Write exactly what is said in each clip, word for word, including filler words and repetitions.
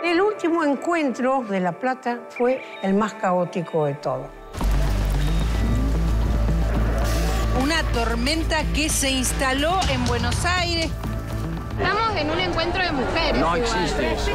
El último encuentro de La Plata fue el más caótico de todo. Una tormenta que se instaló en Buenos Aires. Estamos en un encuentro de mujeres. No igual. existe eso.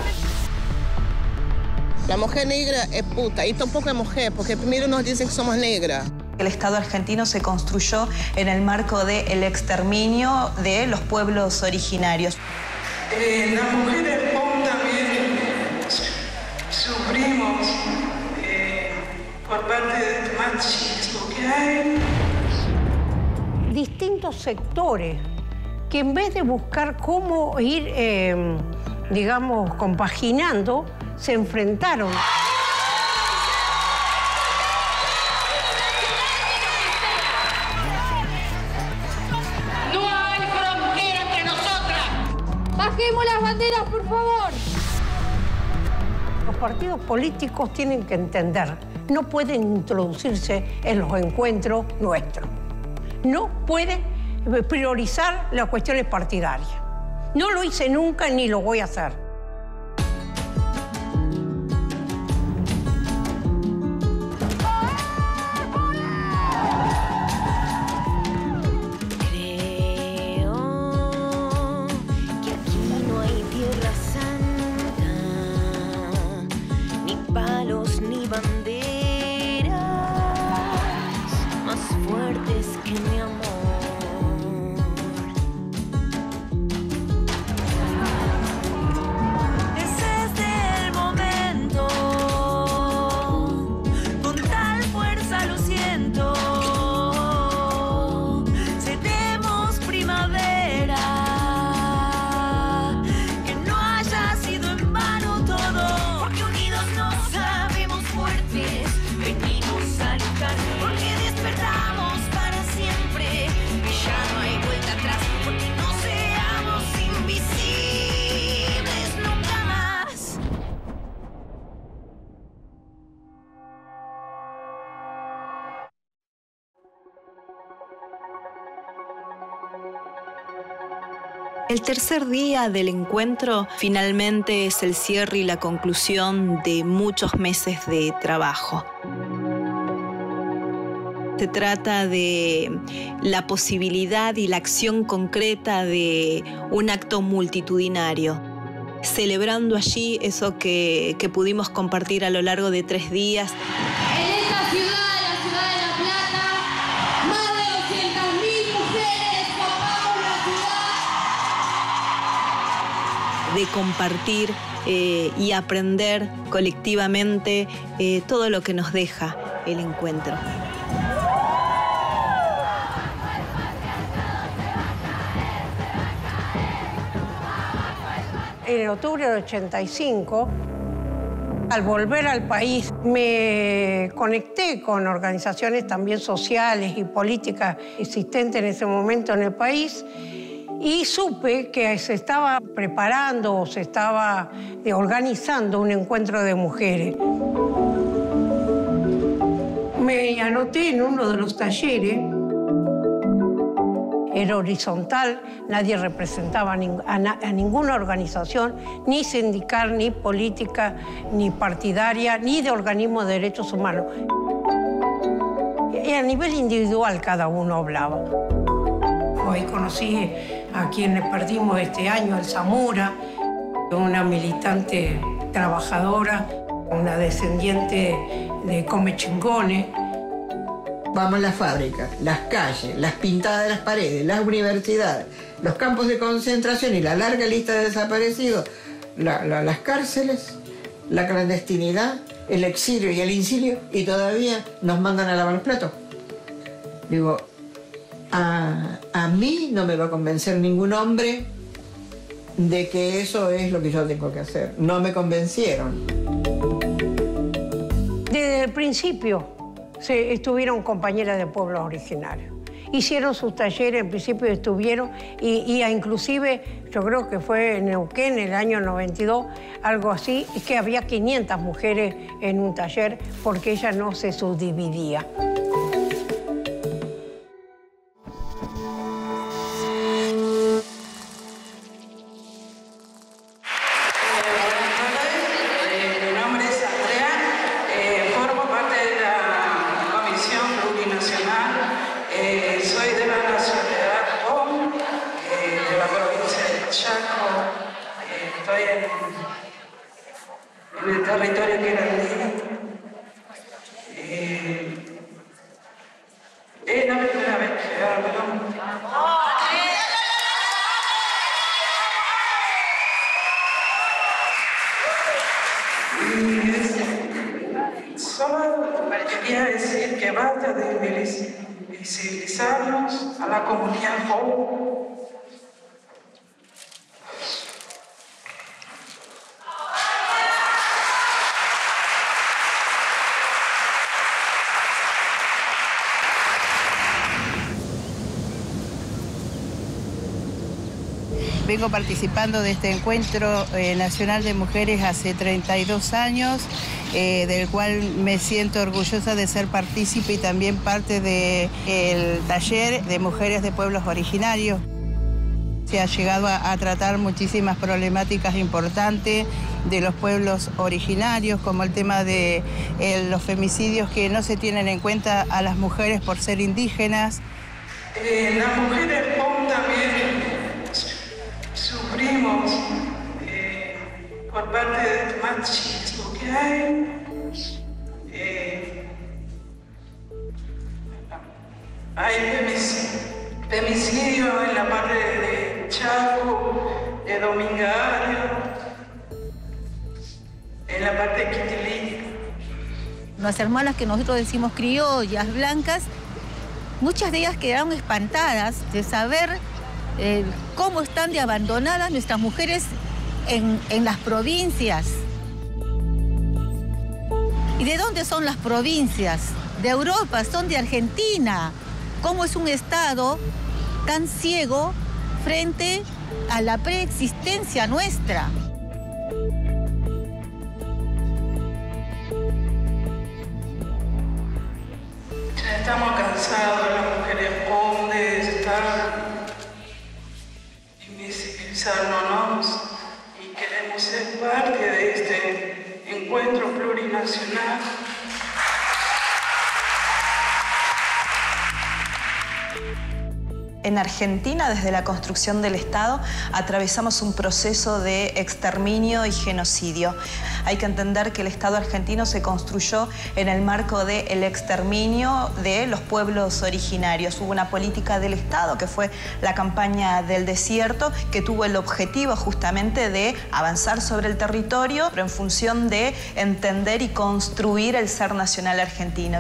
La mujer negra es puta y tampoco es mujer, porque primero nos dicen que somos negras. El Estado argentino se construyó en el marco del exterminio de los pueblos originarios. Eh, las mujeres P O M también sufrimos eh, por parte del machismo que hay. Distintos sectores que en vez de buscar cómo ir, eh, digamos, compaginando, se enfrentaron. ¡No hay frontera entre nosotras! ¡Bajemos las banderas, por favor! Los partidos políticos tienen que entender, no pueden introducirse en los encuentros nuestros. No pueden priorizar las cuestiones partidarias. No lo hice nunca ni lo voy a hacer. El tercer día del encuentro finalmente es el cierre y la conclusión de muchos meses de trabajo. Se trata de la posibilidad y la acción concreta de un acto multitudinario, celebrando allí eso que, que pudimos compartir a lo largo de tres días. En esta ciudad, la ciudad de La Plata, más de doscientas mil mujeres formamos la ciudad. De compartir eh, y aprender colectivamente eh, todo lo que nos deja el encuentro. En octubre del ochenta y cinco, al volver al país, me conecté con organizaciones también sociales y políticas existentes en ese momento en el país y supe que se estaba preparando o se estaba organizando un encuentro de mujeres. Me anoté en uno de los talleres. Era horizontal, nadie representaba a, ning a, a ninguna organización, ni sindical, ni política, ni partidaria, ni de organismo de derechos humanos. Y a nivel individual cada uno hablaba. Hoy conocí a quienes perdimos este año, el Zamora, una militante trabajadora, una descendiente de Comechingones. Vamos a las fábricas, las calles, las pintadas de las paredes, las universidades, los campos de concentración y la larga lista de desaparecidos, la, la, las cárceles, la clandestinidad, el exilio y el incilio, y todavía nos mandan a lavar los platos. Digo, a, a mí no me va a convencer ningún hombre de que eso es lo que yo tengo que hacer. No me convencieron. Desde el principio se estuvieron compañeras de pueblos originarios. Hicieron sus talleres, en principio estuvieron, y, y inclusive, yo creo que fue en Neuquén, en el año noventa y dos, algo así, que había quinientas mujeres en un taller porque ella no se subdividía. Chaco, eh, estoy en, en el territorio que era mío. Eh, es la primera vez que hablo. Y solo quería decir que basta de visibilizarnos a la comunidad joven. Vengo participando de este encuentro eh, nacional de mujeres hace treinta y dos años, eh, del cual me siento orgullosa de ser partícipe y también parte del taller de mujeres de pueblos originarios. Se ha llegado a, a tratar muchísimas problemáticas importantes de los pueblos originarios, como el tema de eh, los femicidios que no se tienen en cuenta a las mujeres por ser indígenas. Eh, las mujeres POM también sufrimos eh, por parte del machismo que hay. Eh, hay femicidio en la parte de Chaco, de Domingario, en la parte de Quitilí. Las hermanas que nosotros decimos criollas, blancas, muchas de ellas quedaron espantadas de saber Eh, cómo están de abandonadas nuestras mujeres en, en las provincias. ¿Y de dónde son las provincias? De Europa, son de Argentina. ¿Cómo es un Estado tan ciego frente a la preexistencia nuestra? Ya estamos cansados, las mujeres POM, de estar invisibilizándonos y queremos ser parte de este encuentro plurinacional. En Argentina, desde la construcción del Estado, atravesamos un proceso de exterminio y genocidio. Hay que entender que el Estado argentino se construyó en el marco del exterminio de los pueblos originarios. Hubo una política del Estado, que fue la campaña del desierto, que tuvo el objetivo justamente de avanzar sobre el territorio, pero en función de entender y construir el ser nacional argentino.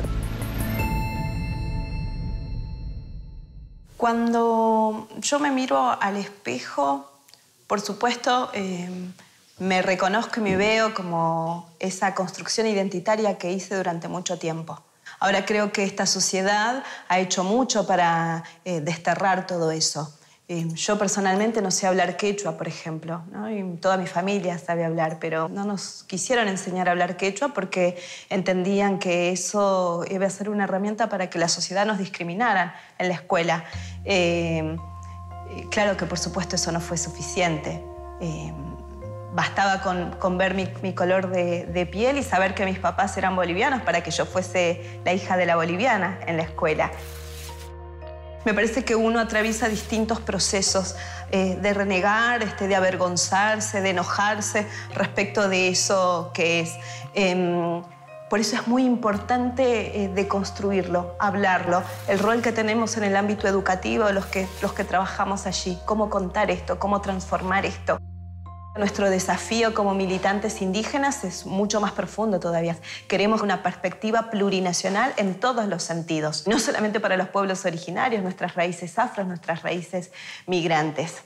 Cuando yo me miro al espejo, por supuesto, eh, me reconozco y me veo como esa construcción identitaria que hice durante mucho tiempo. Ahora creo que esta sociedad ha hecho mucho para eh, desterrar todo eso. Eh, yo personalmente no sé hablar quechua, por ejemplo, ¿no? Y toda mi familia sabe hablar, pero no nos quisieron enseñar a hablar quechua porque entendían que eso iba a ser una herramienta para que la sociedad nos discriminara en la escuela. Eh, claro que por supuesto eso no fue suficiente. Eh, bastaba con, con ver mi, mi color de, de piel y saber que mis papás eran bolivianos para que yo fuese la hija de la boliviana en la escuela. Me parece que uno atraviesa distintos procesos eh, de renegar, este, de avergonzarse, de enojarse respecto de eso que es. Eh, por eso es muy importante eh, deconstruirlo, hablarlo. El rol que tenemos en el ámbito educativo, los que, los que trabajamos allí, cómo contar esto, cómo transformar esto. Nuestro desafío como militantes indígenas es mucho más profundo todavía. Queremos una perspectiva plurinacional en todos los sentidos. No solamente para los pueblos originarios, nuestras raíces afros, nuestras raíces migrantes.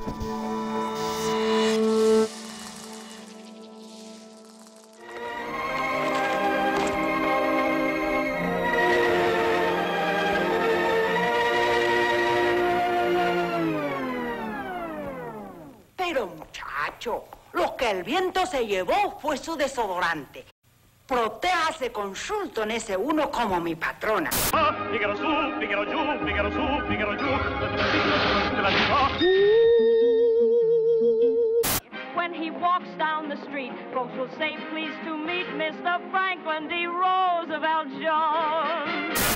Pero muchacho, lo que el viento se llevó fue su desodorante. Protéjase con Schulton ese uno como mi patrona. When he walks down the street, folks will say, pleased to meet Mister Franklin D. Roosevelt Jones.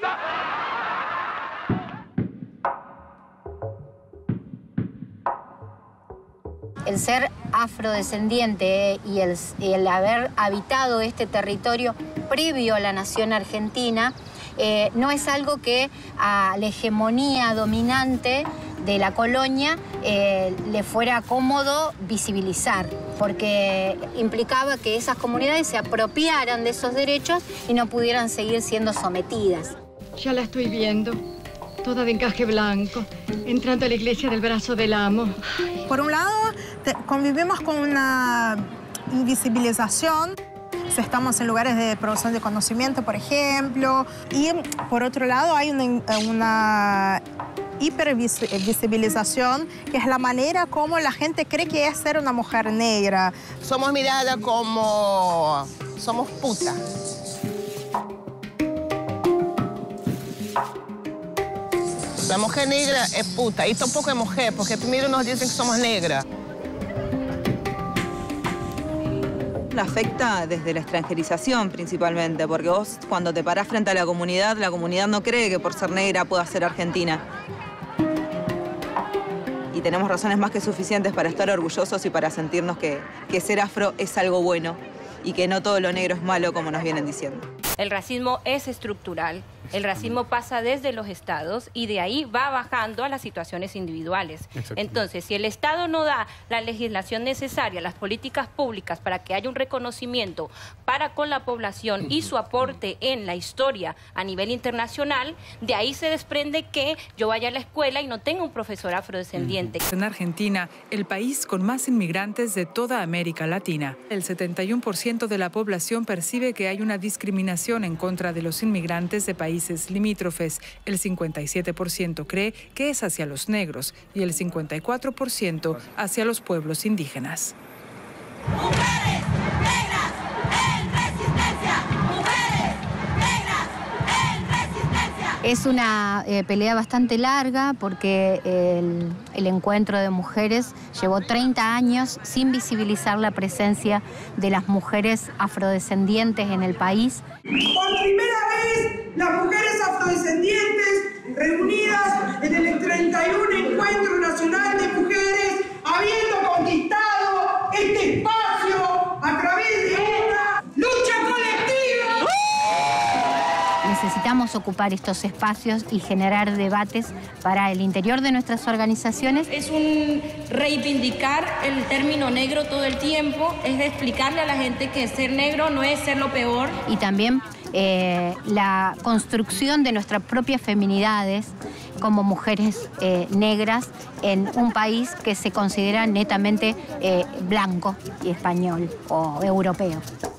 El ser afrodescendiente y el, el haber habitado este territorio previo a la nación argentina eh, no es algo que a la hegemonía dominante de la colonia eh, le fuera cómodo visibilizar, porque implicaba que esas comunidades se apropiaran de esos derechos y no pudieran seguir siendo sometidas. Ya la estoy viendo, toda de encaje blanco, entrando a la iglesia del brazo del amo. Por un lado, te, convivimos con una invisibilización. Estamos en lugares de producción de conocimiento, por ejemplo. Y por otro lado, hay una, una hipervisibilización, que es la manera como la gente cree que es ser una mujer negra. Somos miradas como... somos putas. La mujer negra es puta, y tampoco es mujer, porque primero nos dicen que somos negras. La afecta desde la extranjerización principalmente, porque vos cuando te parás frente a la comunidad, la comunidad no cree que por ser negra pueda ser argentina. Y tenemos razones más que suficientes para estar orgullosos y para sentirnos que, que ser afro es algo bueno y que no todo lo negro es malo, como nos vienen diciendo. El racismo es estructural. El racismo pasa desde los estados y de ahí va bajando a las situaciones individuales. Entonces, si el Estado no da la legislación necesaria, las políticas públicas para que haya un reconocimiento para con la población y su aporte en la historia a nivel internacional, de ahí se desprende que yo vaya a la escuela y no tenga un profesor afrodescendiente. En Argentina, el país con más inmigrantes de toda América Latina, el setenta y uno por ciento de la población percibe que hay una discriminación en contra de los inmigrantes de países limítrofes, el cincuenta y siete por ciento cree que es hacia los negros y el cincuenta y cuatro por ciento hacia los pueblos indígenas. ¡Mujeres negras en resistencia! ¡Mujeres negras en resistencia! Es una eh, pelea bastante larga porque el, el encuentro de mujeres llevó treinta años sin visibilizar la presencia de las mujeres afrodescendientes en el país. Por primera vez, las mujeres afrodescendientes reunidas en el treinta y uno Encuentro Nacional de Mujeres, habiendo conquistado este espacio a través de una lucha colectiva. Necesitamos ocupar estos espacios y generar debates para el interior de nuestras organizaciones. Es un reivindicar el término negro todo el tiempo, es de explicarle a la gente que ser negro no es ser lo peor. Y también eh, la construcción de nuestras propias feminidades como mujeres eh, negras en un país que se considera netamente eh, blanco y español o europeo.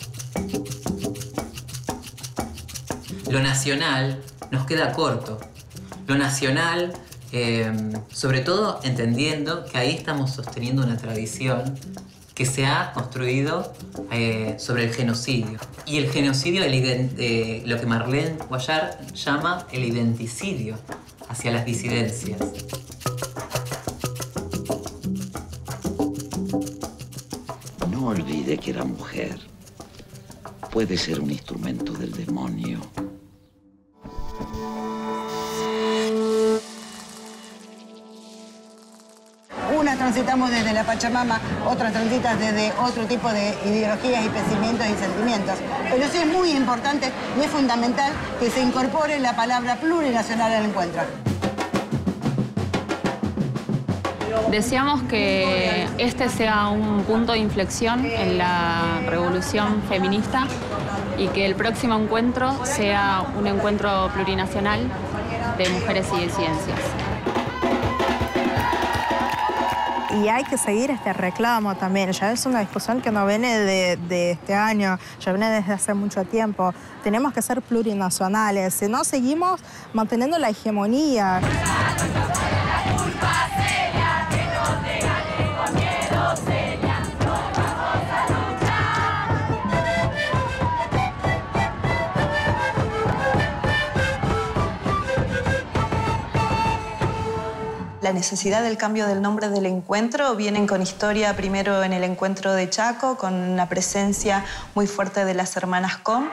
Lo nacional nos queda corto. Lo nacional, eh, sobre todo entendiendo que ahí estamos sosteniendo una tradición que se ha construido eh, sobre el genocidio. Y el genocidio, el eh, lo que Marlene Cuellar llama el identicidio hacia las disidencias. No olvide que la mujer puede ser un instrumento del demonio. Unas transitamos desde la Pachamama, otras transitan desde otro tipo de ideologías y pensamientos y sentimientos. Pero sí es muy importante y es fundamental que se incorpore la palabra plurinacional al encuentro. Deseamos que este sea un punto de inflexión en la revolución feminista y que el próximo encuentro sea un encuentro plurinacional de mujeres y disidencias. Y hay que seguir este reclamo también. Ya es una discusión que no viene de, de este año, ya viene desde hace mucho tiempo. Tenemos que ser plurinacionales, si no seguimos manteniendo la hegemonía. La necesidad del cambio del nombre del encuentro vienen con historia primero en el encuentro de Chaco, con una presencia muy fuerte de las hermanas Com.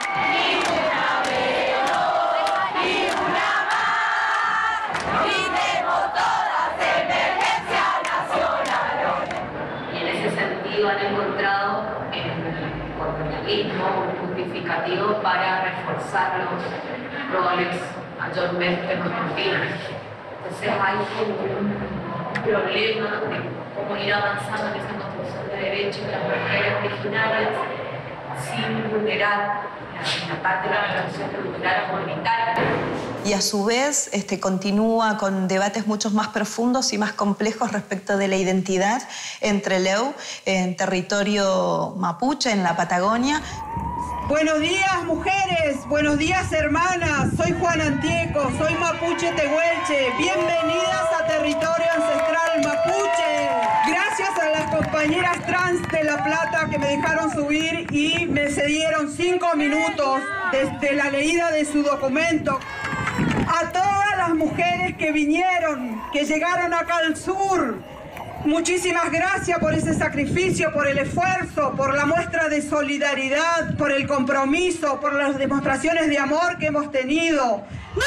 sentido han encontrado en el colonialismo un justificativo para reforzar los roles mayormente masculinos. Entonces hay un problema de cómo ir avanzando en esa construcción de derechos de las mujeres originarias sin vulnerar la parte de la relación cultural comunitaria. Y a su vez este, continúa con debates mucho más profundos y más complejos respecto de la identidad entre Leu, en territorio mapuche, en la Patagonia. Buenos días, mujeres. Buenos días, hermanas. Soy Juan Antieco, soy mapuche tehuelche. Bienvenidas a territorio ancestral mapuche. Gracias a las compañeras trans de La Plata que me dejaron subir y me cedieron cinco minutos desde la leída de su documento. A todas las mujeres que vinieron, que llegaron acá al sur, muchísimas gracias por ese sacrificio, por el esfuerzo, por la muestra de solidaridad, por el compromiso, por las demostraciones de amor que hemos tenido.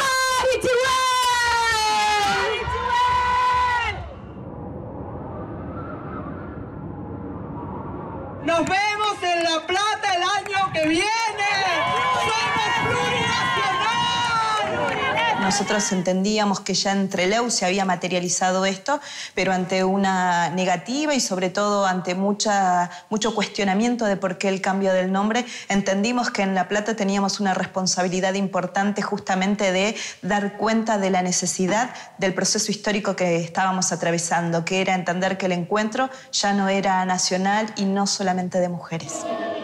Nos vemos en La Plata el año que viene. ¡Somos plurinacional! Nosotros entendíamos que ya entre Leu se había materializado esto, pero ante una negativa y sobre todo ante mucha, mucho cuestionamiento de por qué el cambio del nombre, entendimos que en La Plata teníamos una responsabilidad importante justamente de dar cuenta de la necesidad del proceso histórico que estábamos atravesando, que era entender que el encuentro ya no era nacional y no solamente de mujeres.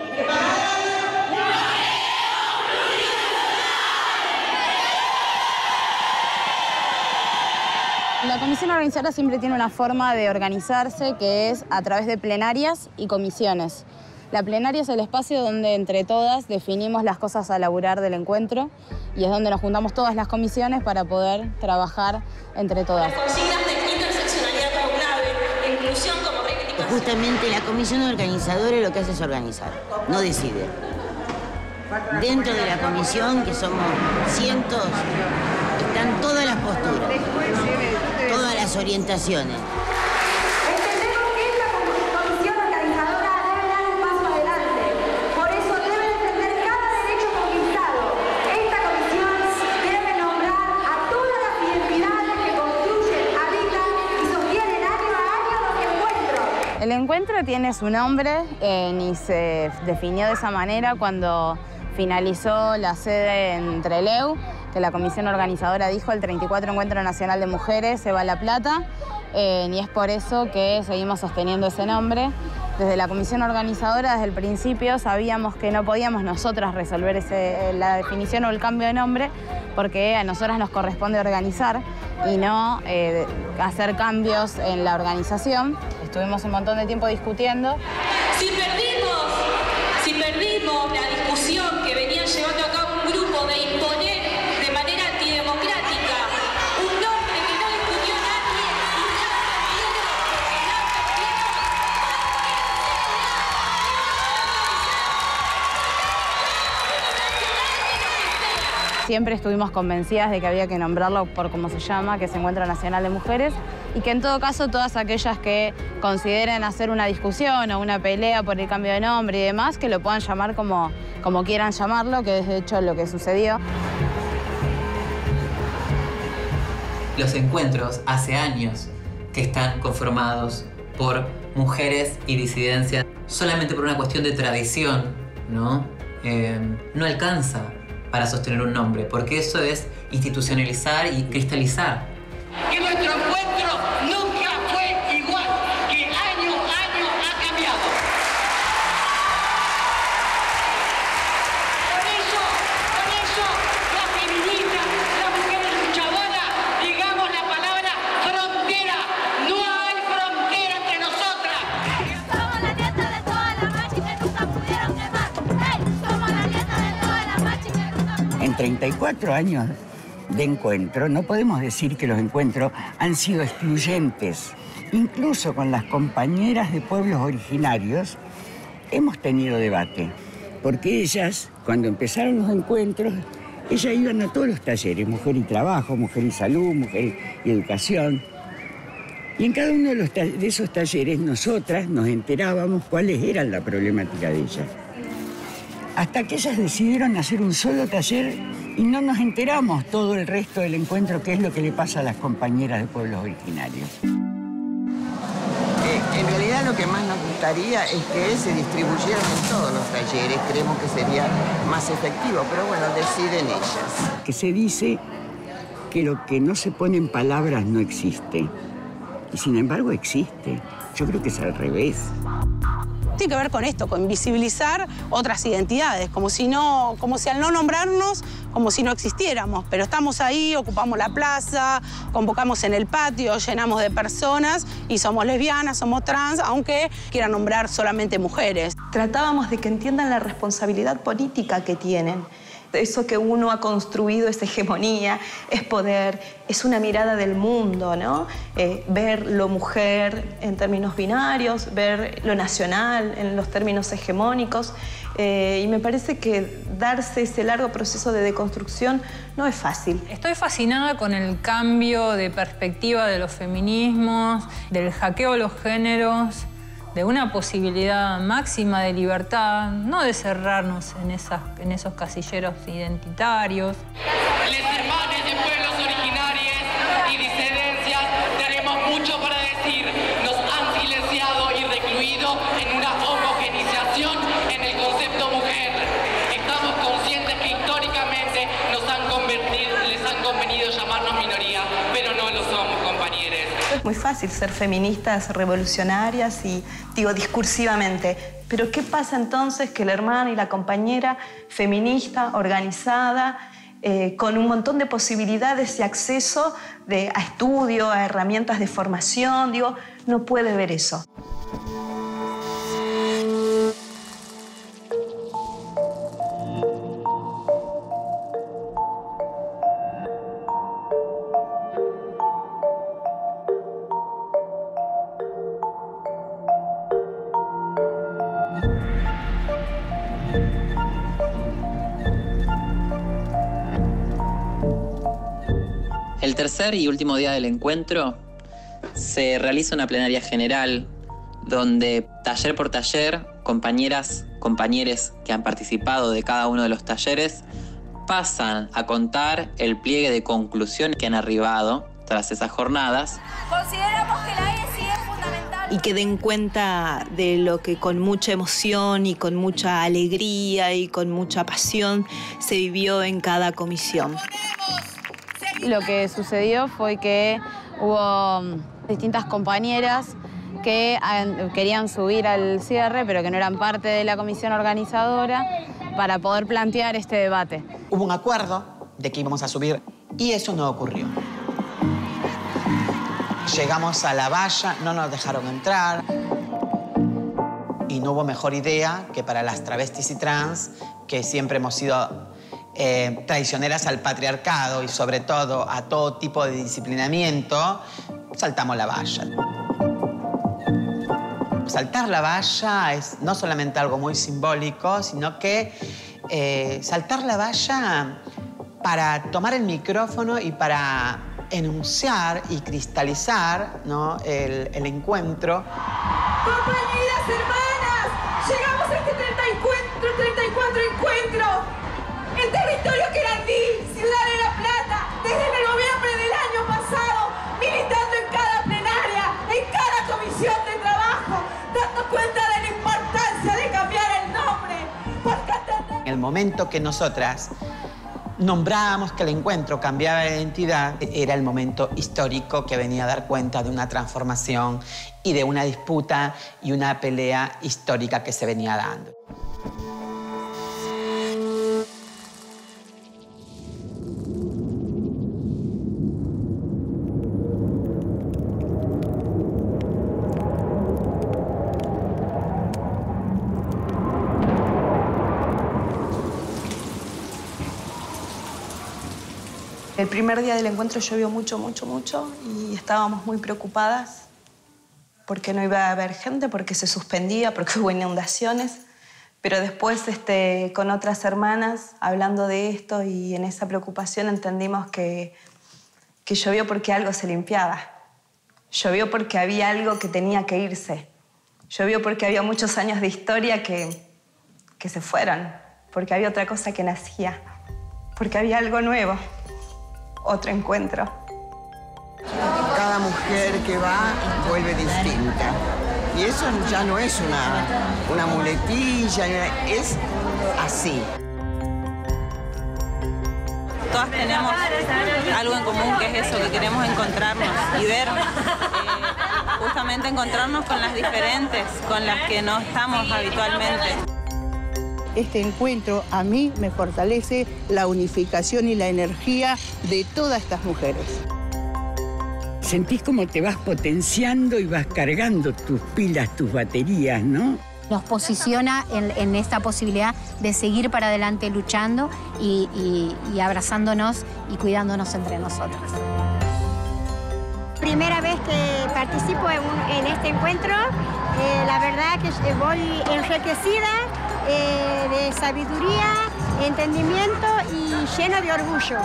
La comisión organizadora siempre tiene una forma de organizarse que es a través de plenarias y comisiones. La plenaria es el espacio donde entre todas definimos las cosas a laburar del encuentro y es donde nos juntamos todas las comisiones para poder trabajar entre todas. Las consignas de interseccionalidad como clave, de inclusión como reivindicación. Justamente la comisión organizadora lo que hace es organizar, no decide. Dentro de la comisión, que somos cientos, están todas las posturas, todas las orientaciones. Entendemos que esta comisión organizadora debe dar un paso adelante. Por eso debe defender cada derecho conquistado. Esta comisión debe nombrar a todas las identidades que construyen, habitan y sostienen año a año los encuentros. El encuentro tiene su nombre eh, y se definió de esa manera cuando finalizó la sede en Trelew, que la comisión organizadora dijo el treinta y cuatro Encuentro Nacional de Mujeres se va a La Plata, eh, y es por eso que seguimos sosteniendo ese nombre. Desde la comisión organizadora, desde el principio, sabíamos que no podíamos nosotras resolver ese, la definición o el cambio de nombre, porque a nosotras nos corresponde organizar y no eh, hacer cambios en la organización. Estuvimos un montón de tiempo discutiendo. Si perdimos, si perdimos la discusión que venían llevando a cabo un grupo de imponer de manera antidemocrática un nombre que no discutió nadie y Siempre estuvimos convencidas de que había que nombrarlo por como se llama, que es Encuentro Nacional de Mujeres, y que en todo caso todas aquellas que consideren hacer una discusión o una pelea por el cambio de nombre y demás, que lo puedan llamar como, como quieran llamarlo, que es de hecho lo que sucedió. Los encuentros hace años que están conformados por mujeres y disidencias. Solamente por una cuestión de tradición, ¿no? Eh, no alcanza para sostener un nombre, porque eso es institucionalizar y cristalizar. que nuestro encuentro nunca fue igual, que año a año ha cambiado. Por eso, por eso, las feministas, las mujeres luchadoras, digamos la palabra frontera. No hay frontera entre nosotras. Somos la nieta de todas las machis que nunca pudieron quemar. ¡Hey! Somos la nieta de todas las machis que nunca pudieron. En treinta y cuatro años de encuentro, no podemos decir que los encuentros han sido excluyentes. Incluso con las compañeras de pueblos originarios hemos tenido debate, porque ellas, cuando empezaron los encuentros, ellas iban a todos los talleres, Mujer y Trabajo, Mujer y Salud, Mujer y Educación. Y en cada uno de, los de esos talleres nosotras nos enterábamos cuáles eran la problemática de ellas. Hasta que ellas decidieron hacer un solo taller y no nos enteramos todo el resto del encuentro qué es lo que le pasa a las compañeras de pueblos originarios. Eh, en realidad lo que más nos gustaría es que se distribuyeran en todos los talleres. Creemos que sería más efectivo, pero bueno, deciden ellas. Que se dice que lo que no se pone en palabras no existe. Y sin embargo existe. Yo creo que es al revés. Tiene que ver con esto, con visibilizar otras identidades, como si, no, como si al no nombrarnos, como si no existiéramos. Pero estamos ahí, ocupamos la plaza, convocamos en el patio, llenamos de personas y somos lesbianas, somos trans, aunque quieran nombrar solamente mujeres. Tratábamos de que entiendan la responsabilidad política que tienen. Eso que uno ha construido es hegemonía, es poder, es una mirada del mundo, ¿no? Eh, ver lo mujer en términos binarios, ver lo nacional en los términos hegemónicos. Eh, y me parece que darse ese largo proceso de deconstrucción no es fácil. Estoy fascinada con el cambio de perspectiva de los feminismos, del hackeo de los géneros, de una posibilidad máxima de libertad, no de cerrarnos en, esas, en esos casilleros identitarios. Les hermanes de pueblos originarios y disidencias tenemos mucho para decir. Nos han silenciado y recluido en una homogenización en el concepto mujer. Estamos conscientes que históricamente nos han convertido, les han convenido llamarnos minoría, pero no lo somos, compañeros. Es muy fácil ser feministas revolucionarias y, digo, discursivamente. Pero ¿qué pasa entonces que la hermana y la compañera feminista, organizada, eh, con un montón de posibilidades y acceso de, a estudio, a herramientas de formación, digo, no puede ver eso? El tercer y último día del encuentro se realiza una plenaria general donde taller por taller, compañeras, compañeros que han participado de cada uno de los talleres pasan a contar el pliegue de conclusión que han arribado tras esas jornadas. Consideramos que la E S I es fundamental. Y que den cuenta de lo que con mucha emoción y con mucha alegría y con mucha pasión se vivió en cada comisión. Lo que sucedió fue que hubo distintas compañeras que querían subir al cierre, pero que no eran parte de la comisión organizadora, para poder plantear este debate. Hubo un acuerdo de que íbamos a subir y eso no ocurrió. Llegamos a la valla, no nos dejaron entrar y no hubo mejor idea que para las travestis y trans, que siempre hemos sido Eh, traicioneras al patriarcado y sobre todo a todo tipo de disciplinamiento, saltamos la valla. Saltar la valla es no solamente algo muy simbólico, sino que eh, saltar la valla para tomar el micrófono y para enunciar y cristalizar, ¿no?, el, el encuentro. Compañeras, hermanas, llegamos a este treinta y cuatro, treinta y cuatro encuentros. El territorio querandí, Ciudad de La Plata, desde noviembre del año pasado, militando en cada plenaria, en cada comisión de trabajo, dando cuenta de la importancia de cambiar el nombre. Porque En el momento que nosotras nombrábamos que el encuentro cambiaba de identidad, era el momento histórico que venía a dar cuenta de una transformación y de una disputa y una pelea histórica que se venía dando. El primer día del encuentro llovió mucho, mucho, mucho y estábamos muy preocupadas porque no iba a haber gente, porque se suspendía, porque hubo inundaciones. Pero después, este, con otras hermanas, hablando de esto y en esa preocupación entendimos que, que llovió porque algo se limpiaba. Llovió porque había algo que tenía que irse. Llovió porque había muchos años de historia que, que se fueron. Porque había otra cosa que nacía. Porque había algo nuevo. Otro encuentro. Cada mujer que va vuelve distinta. Y eso ya no es una, una muletilla, es así. Todas tenemos algo en común, que es eso, que queremos encontrarnos y ver, eh, justamente encontrarnos con las diferentes, con las que no estamos habitualmente. Este encuentro a mí me fortalece la unificación y la energía de todas estas mujeres. Sentís como te vas potenciando y vas cargando tus pilas, tus baterías, ¿no? Nos posiciona en, en esta posibilidad de seguir para adelante luchando y, y, y abrazándonos y cuidándonos entre nosotros. Primera vez que participo en, un, en este encuentro, eh, la verdad que voy enriquecida eh, de sabiduría, entendimiento y llena de orgullo.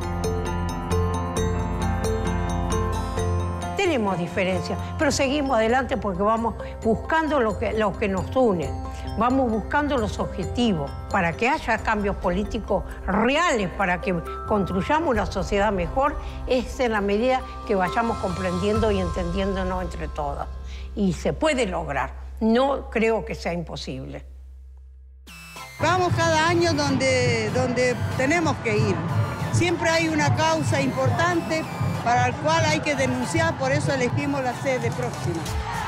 Tenemos diferencias, pero seguimos adelante porque vamos buscando lo que, lo que nos une. Vamos buscando los objetivos para que haya cambios políticos reales, para que construyamos una sociedad mejor, es en la medida que vayamos comprendiendo y entendiéndonos entre todas. Y se puede lograr. No creo que sea imposible. Vamos cada año donde, donde tenemos que ir. Siempre hay una causa importante para el cual hay que denunciar, por eso elegimos la sede próxima.